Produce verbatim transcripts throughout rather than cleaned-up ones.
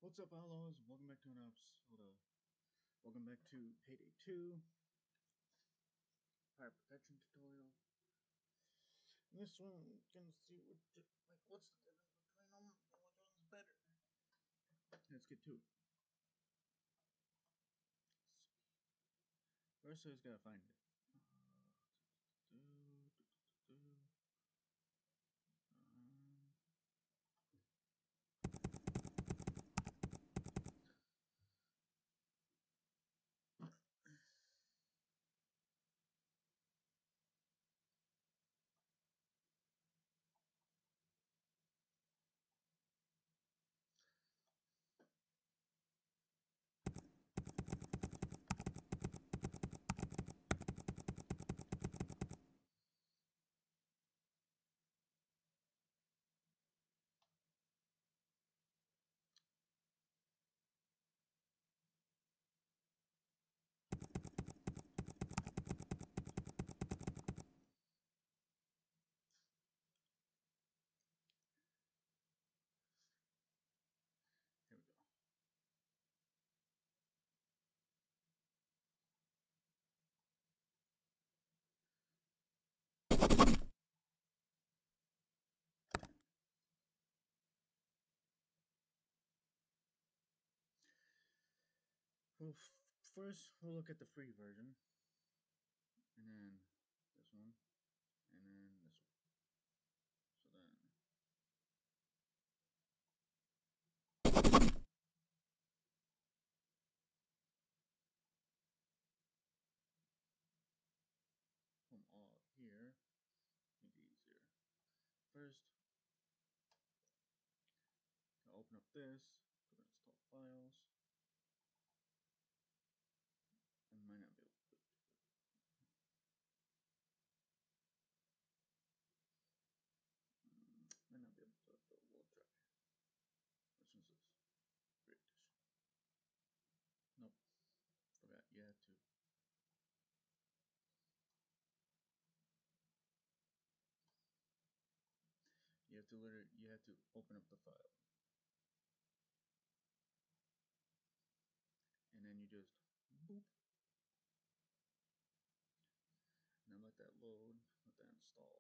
What's up, Outlaws? Welcome back to an episode of Welcome back to Payday two Fire Protection Tutorial. In this one, we can see what, like, what's the difference between them and which one's better. Let's get to it. First, I just gotta find it. Um, Here we go. Well, first, we'll look at the free version, and then this one, and then this one. So then. From all here, make it easier. First, I'll open up this, go to install files. I might not be able to do it. Mm, might not be able to do it, but we'll try. Which one's this? Great edition. Nope. Forgot. You had to. You have to literally. You have to open up the file, and then you just boop, and then let that load. Let that install.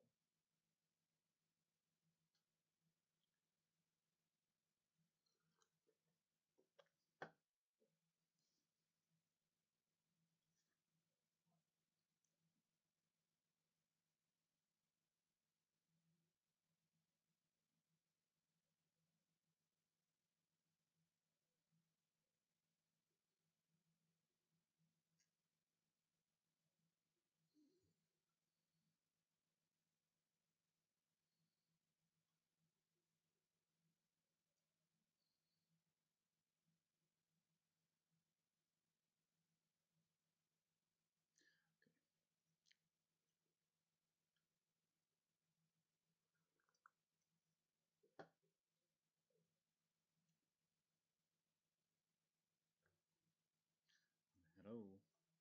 Okay. Hello.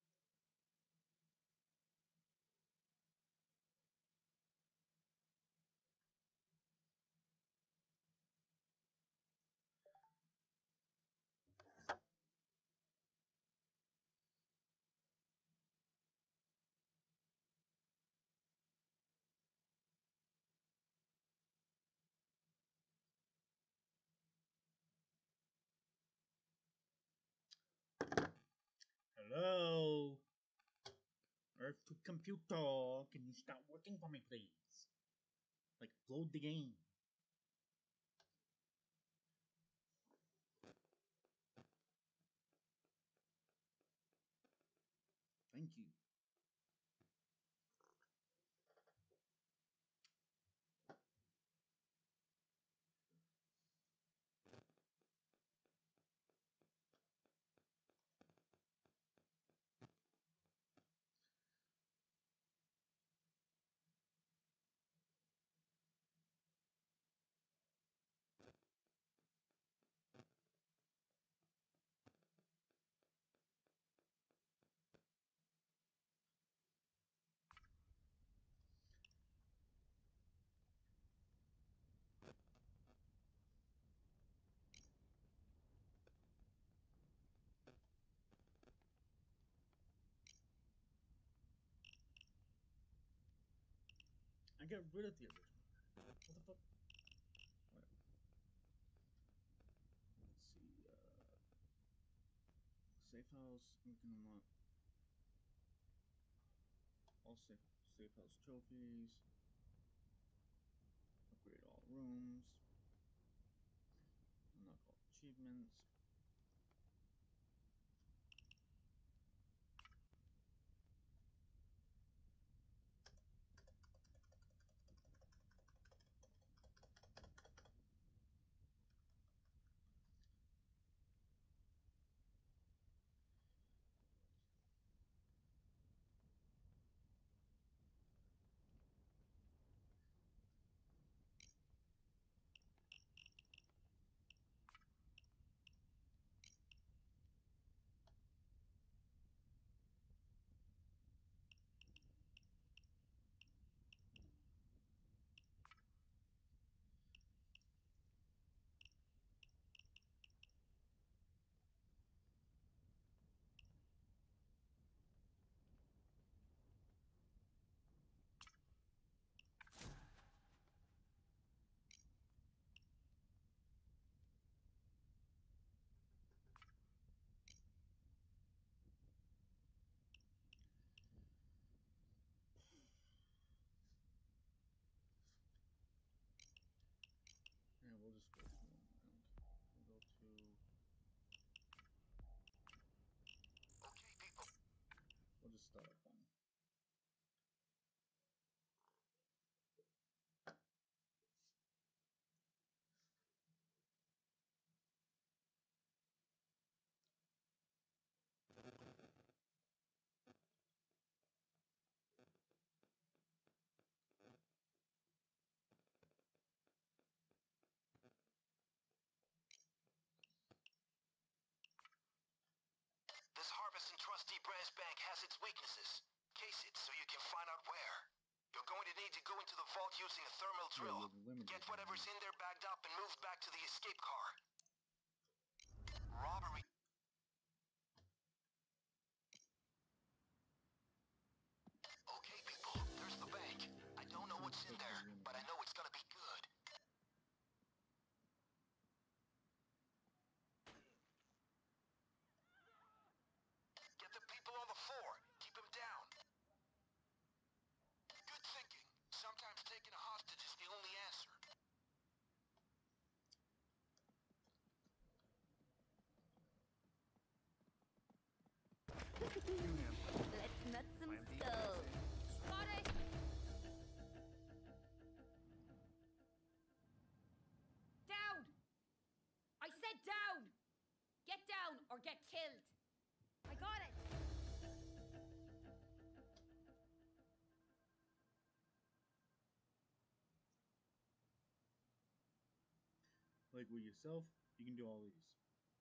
Hello. Earth to computer. Can you start working for me, please? Like, load the game. Thank you. I got rid of the original. What the fuck? Whatever. Let's see. Uh, safe house. We can unlock all safe safe house trophies. Upgrade all rooms. Unlock all achievements. Yeah, we'll just go to one round. We'll go to. Okay, people. We'll just start up one. This Harvest and Trustee branch bank has its weaknesses. Case it so you can find out where. You're going to need to go into the vault using a thermal drill. Yeah, Get whatever's in there bagged up and move back to the escape car. Robbery. Okay, people, there's the bank. I don't know what's in there, but I know it's gonna be good. Get the people on the floor. Keep them down. Good thinking. Sometimes taking a hostage is the only answer. Let's nut some skulls. Got it! Down! I said down! Get down or get killed. I got it! Like with yourself, you can do all these.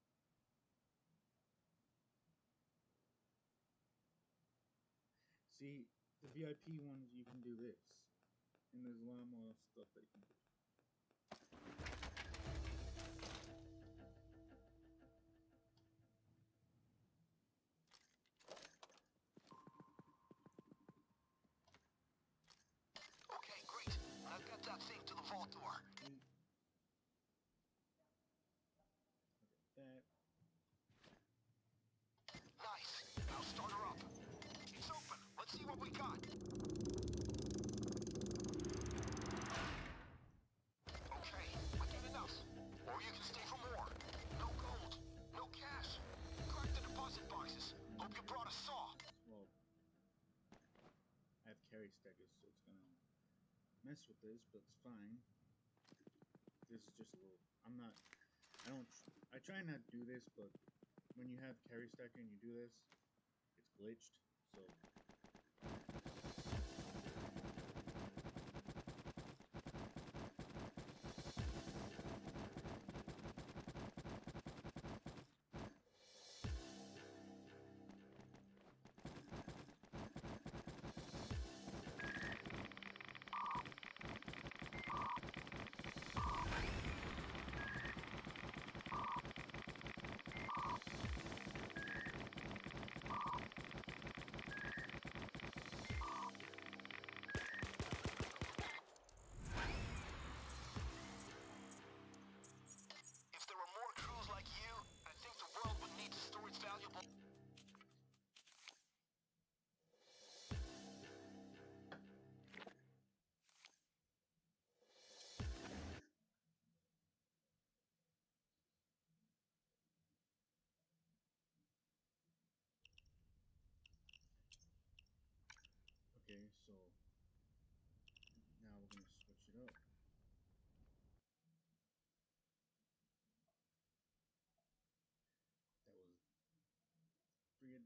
See, the V I P ones, you can do this. And there's a lot more stuff that you can do. Okay, great. Now get that thing to the vault door. Mm. Okay, that. Nice. Now start her up. It's open. Let's see what we got. Okay, I get enough. Or you can stay for more. No gold. No cash. Crack the deposit boxes. Hope you brought a saw. Well, I have carry stackers, so it's gonna mess with this, but it's fine. This is just a little. I'm not. I don't. I try not to do this, but when you have carry stacker and you do this, it's glitched. So.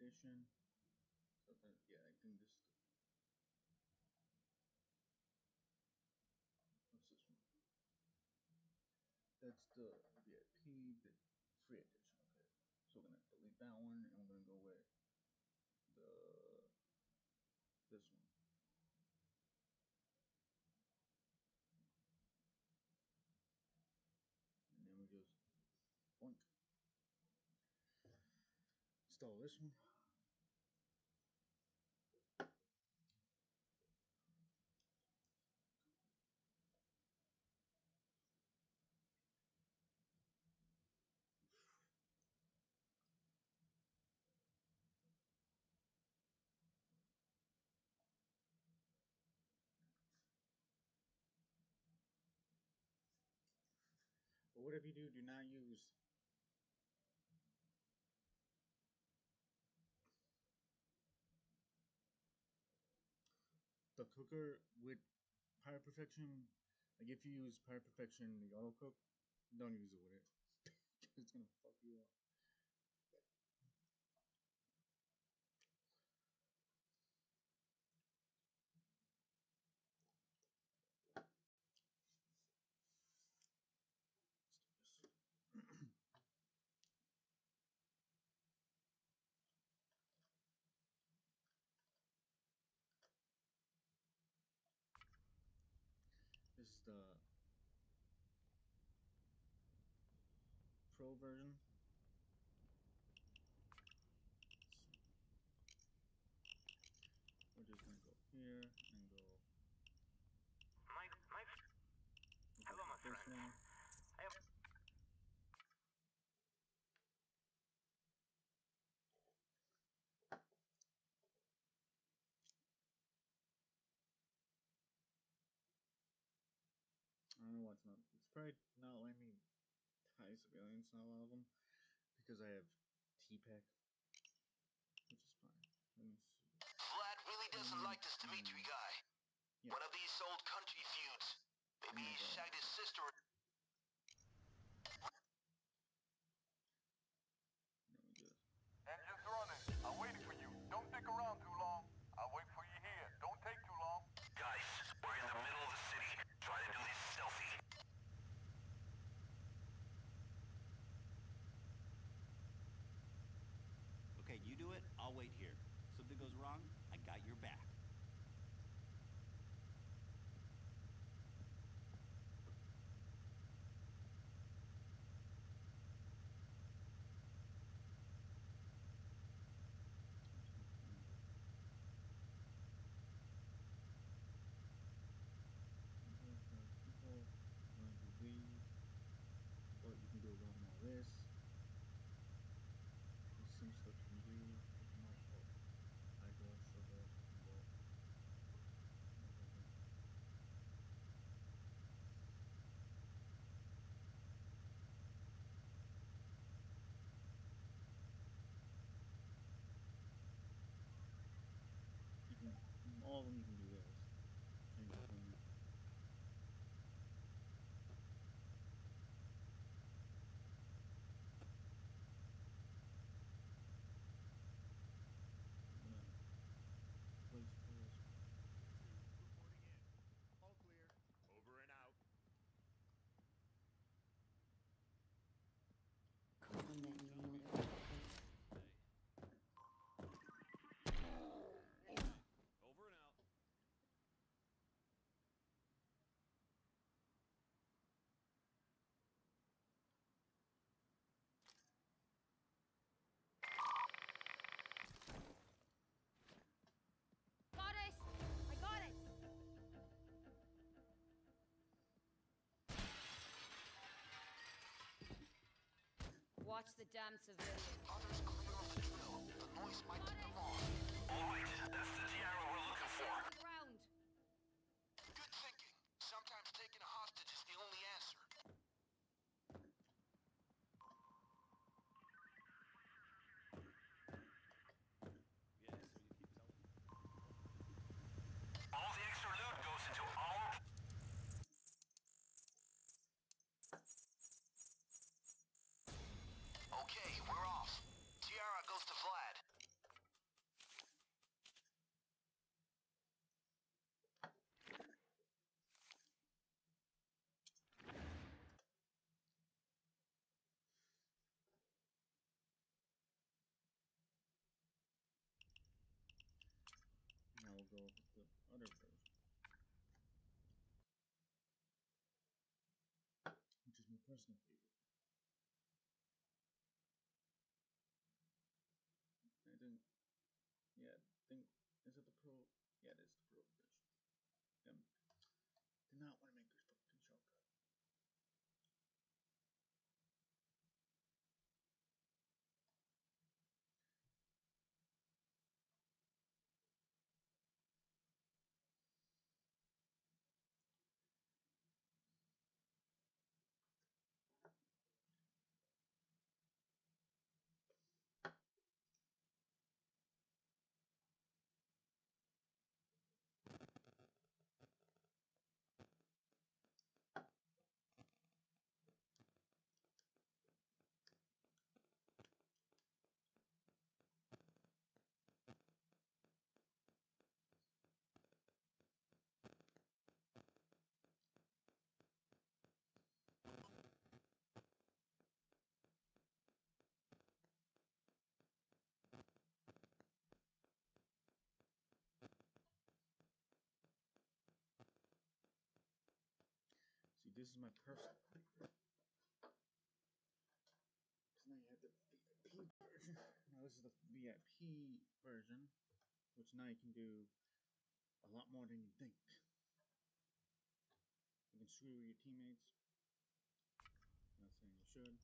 edition. So that, yeah, I think this. What's this one? That's the V I P, the free edition. Okay, so we're gonna delete that one, and we're gonna go with the this one. And then we just boink. Install this one. But whatever you do, do not use the cooker with Pyre Perfection. Like if you use Pyre Perfection, the auto cook, don't use it with it. It's gonna fuck you up. This is the Pro version. We're just gonna go here and go. My, my. Hello, my This friend. one. I have. I don't know what's not. It's probably not letting me tie civilians on a lot of them because I have T-Pack, which is fine. Let me see. Vlad really doesn't Um, like this Dmitri guy. Yeah. One of these old country feuds. Maybe he Yeah. shagged his sister. Let me just. Engine's running. I'm waiting for you. Don't stick around too long. I'll wait for you here. Don't take too long. Guys, we're in the middle of the city. Try to do this stealthy. Okay, you do it, I'll wait here. Something goes wrong, I got your back. I'm just gonna find it. Enjoy for people. I'm gonna do these, but you can do a lot more of this. There's some stuff you can do. There's no oh, hydro, sugar, fucking bolt. The whole thing. You can all of them. You can do this. Change the cleaner. I'm gonna place this. Tier two, reporting in. All clear. Over and out. Come on then, you motherfucker. Over and out. Got it! I got it! Watch the damn civilian. Others clear of the drill. The noise might get them off. All right, that's the Tiara we're looking for. Down the ground. Good thinking. Sometimes taking a hostage is the only answer. Yeah, so you keep telling me. All the extra loot goes into our... Okay, we're off. Tiara goes to Vlad. go with the other version, which is my personal favorite. I think, yeah, I think, is it the Pro? Yeah, it is the Pro version. Um, did not want to make this fucking shortcut. See, this is my personal favorite. Because now you have the V I P version. Now this is the V I P version, which now you can do a lot more than you think. You can screw your teammates. I'm not saying you should.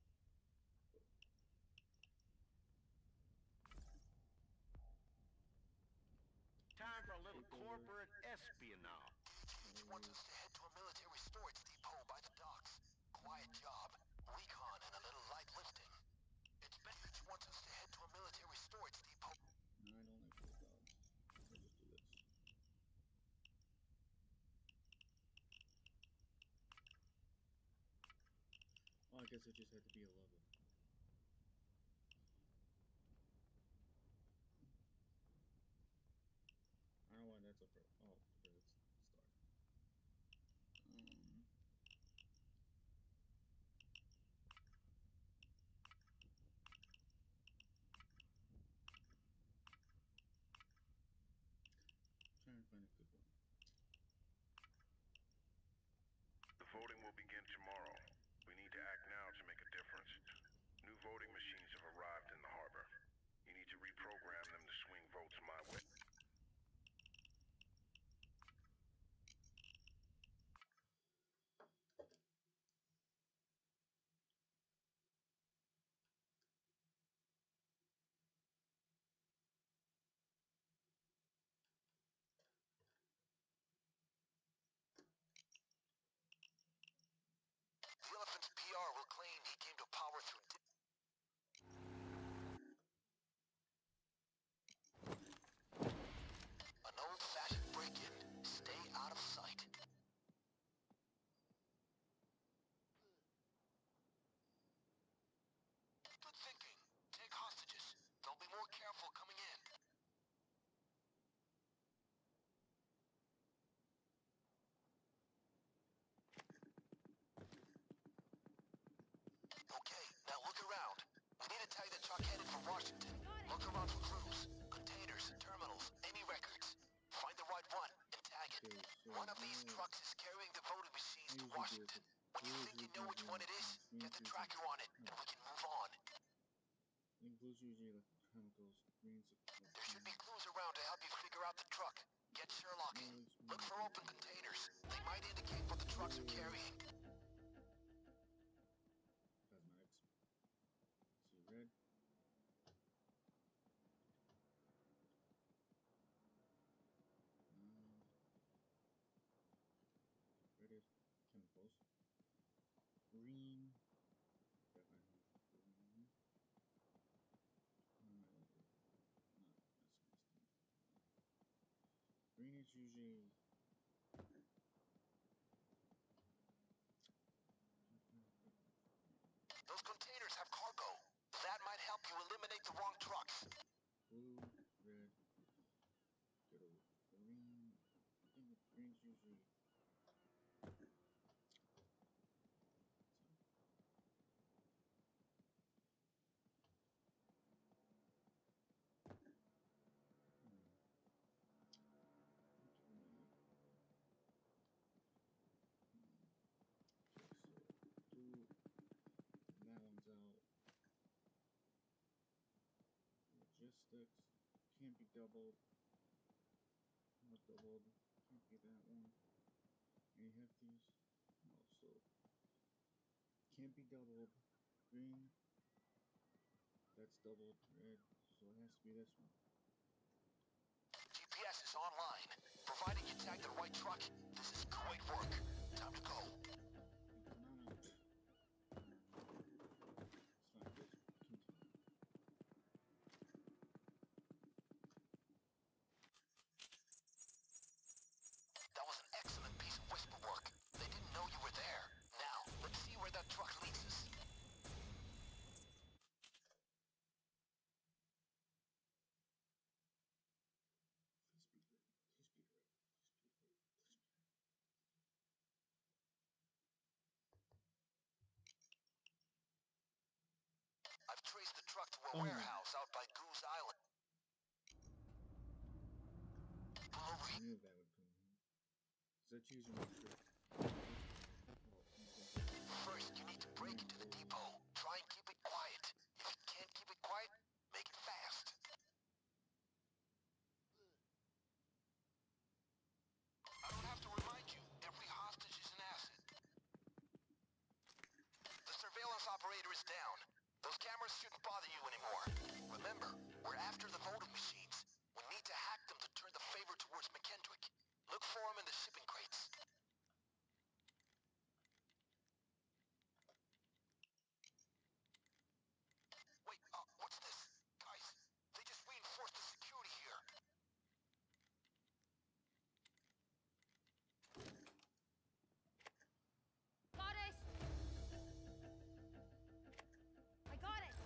Time for a little corporate espionage. D H H wants us to head to a military storage depot by the docks. Quiet job, recon, and a little light lifting. It's Bedford wants us to head to a military storage depot. No, I don't like those dogs. I'll just do this. Oh, I guess it just had to be eleven. I don't know why that's a pro. Oh, because it's started. Um. Trying to find a good one. The voting will begin tomorrow. We need to act now to make a difference. New voting machines have arrived in the harbor. You need to reprogram them to swing votes my way. The Elephant's P R will claim he came to power through. An old-fashioned break-in. Stay out of sight. Good thinking. Take hostages. They'll be more careful coming in. Okay, now look around. We need to tag the truck headed for Washington. Look around for crews, containers, terminals, any records. Find the right one and tag it. Okay, so One of these now trucks is carrying the voting machines I to usually do Washington. it. When you Blues think you usually know which have one it is, green get the usually- tracker on it, and no. we can move on. I think blues usually like chemicals. Greens like There should be clues around to help you figure out the truck. Get Sherlocking. Look for open containers. They might indicate what the trucks are carrying. cosmetics. See red. Um, red is chemicals. Green. Definitely green. Uh, not this kind of stuff. Green is usually. Those containers have cargo. That might help you eliminate the wrong trucks. Blue, red, go to green. I think the green's usually. sticks. Can't be doubled. Not doubled. Can't be that one. Any hefties? Also can't be doubled. Green. That's doubled. Red. So it has to be this one. G P S is online. Provided you tag the right truck, this is great work. Time to go. Come on out. It's fine. Just continue. That was an excellent piece of whisper work. They didn't know you were there. Now, let's see where that truck leads us. Please be good. Please be good. Please be good. Please be good. I've traced the truck to a Oh. warehouse out by Goose Island. Pull over I here. knew that would come in. Is that using my trick? Oh, okay. First, you need to break into the depot. Try and keep it quiet. If you can't keep it quiet, make it fast. I don't have to remind you, every hostage is an asset. The surveillance operator is down. Those cameras shouldn't bother you anymore. Remember, we're after the voting machines. We need to hack them to turn the favor towards McKendrick. Look for them in the shipping crates. Wait, uh, what's this? Guys, they just reinforced the security here. Got it! I got it!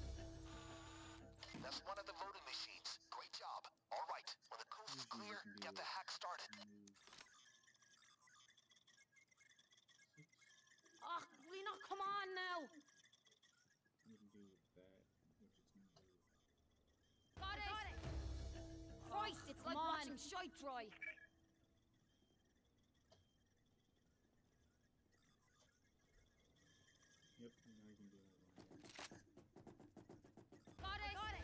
That's one of the voting machines. Great job. All right, when the coast is Usually clear, you can do get the it. hack started. Move. Six. Oh, will you not come on now? You can do with that, which it's gonna do. Got it! Got it! Christ, it's like on. watching shite dry. Yep, now you can do that one. Got it! Got it!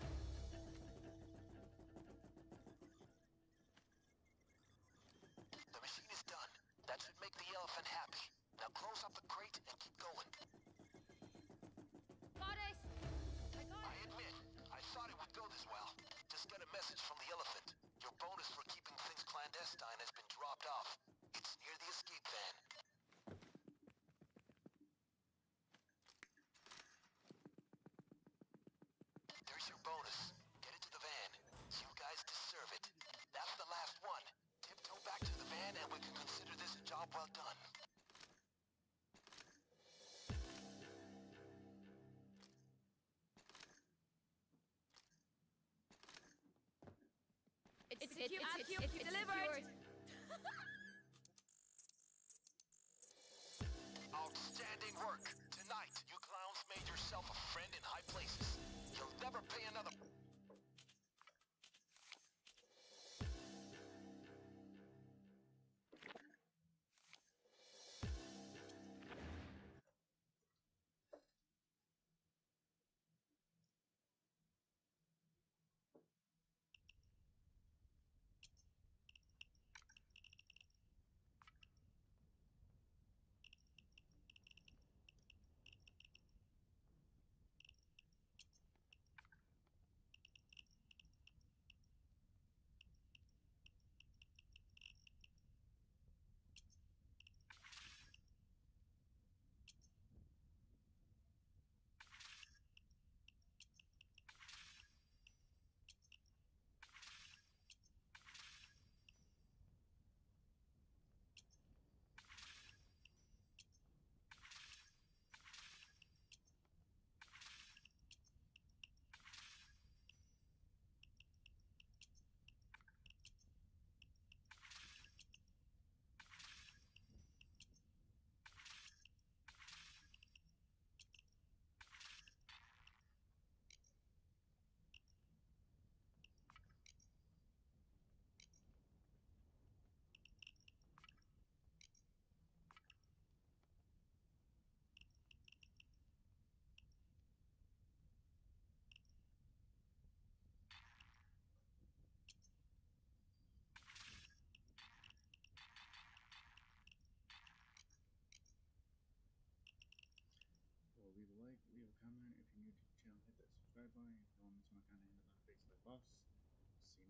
The machine is done. That should make the elephant happy. Now close up the crate and keep going. Got it! I got I it! admit, I thought it would go this well. Just get a message from the elephant. Your bonus for keeping things clandestine has been dropped off. It's near the escape van. There's your bonus. Get it to the van. You guys deserve it. That's the last one. Tiptoe back to the van and we can consider this a job well done. It's, It's secured. secured. It's, secured. It's It's delivered. secured. Outstanding work. Tonight, you clowns made yourself a friend in high places. You'll never pay another...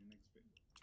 the next video.